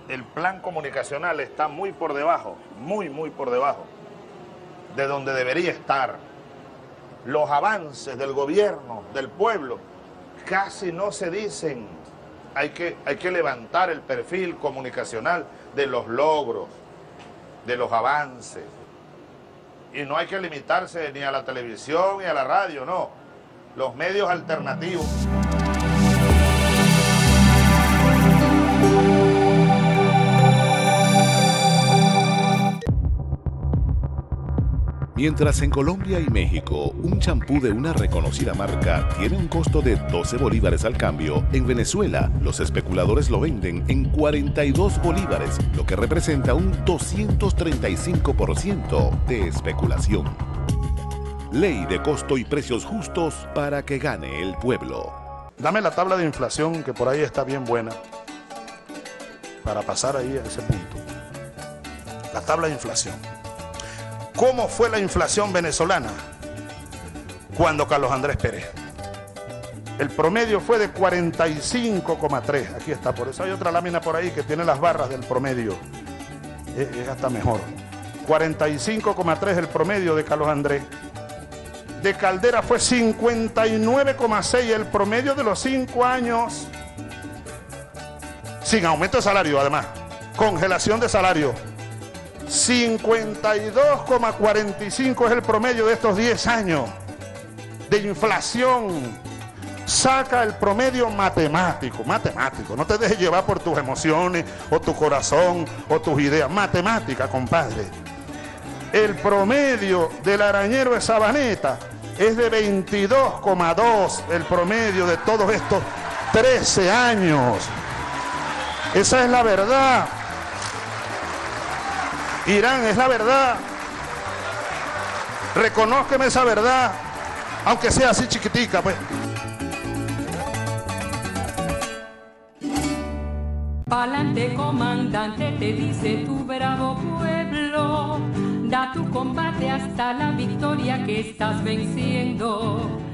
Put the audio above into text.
el plan comunicacional está muy por debajo, muy por debajo de donde debería estar. Los avances del gobierno, del pueblo, casi no se dicen. Hay que levantar el perfil comunicacional de los logros, de los avances. Y no hay que limitarse ni a la televisión ni a la radio, no. Los medios alternativos. Mientras en Colombia y México un champú de una reconocida marca tiene un costo de 12 bolívares al cambio, en Venezuela los especuladores lo venden en 42 bolívares, lo que representa un 235% de especulación. Ley de costo y precios justos para que gane el pueblo. Dame la tabla de inflación, que por ahí está bien buena, para pasar ahí a ese punto. La tabla de inflación. ¿Cómo fue la inflación venezolana cuando Carlos Andrés Pérez? El promedio fue de 45,3. Aquí está, por eso hay otra lámina por ahí que tiene las barras del promedio. Es hasta mejor. 45,3 el promedio de Carlos Andrés. De Caldera fue 59,6 el promedio de los 5 años. Sin aumento de salario, además. Congelación de salario. 52,45 es el promedio de estos 10 años de inflación. Saca el promedio matemático, no te dejes llevar por tus emociones o tu corazón o tus ideas, matemática, compadre. El promedio del arañero de Sabaneta es de 22,2, el promedio de todos estos 13 años. Esa es la verdad. Irán, es la verdad. Reconózcame esa verdad, aunque sea así chiquitica, pues. Pa'lante, comandante, te dice tu bravo pueblo. Da tu combate hasta la victoria que estás venciendo.